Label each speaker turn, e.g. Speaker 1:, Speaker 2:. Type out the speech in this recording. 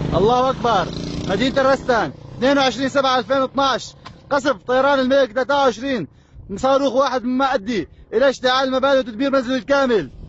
Speaker 1: الله أكبر. مدينة الرستان 22/7/2012 قصف طيران الميج 23 صاروخ واحد مما أدي إلى اشتعال المباني وتدمير منزل بالكامل.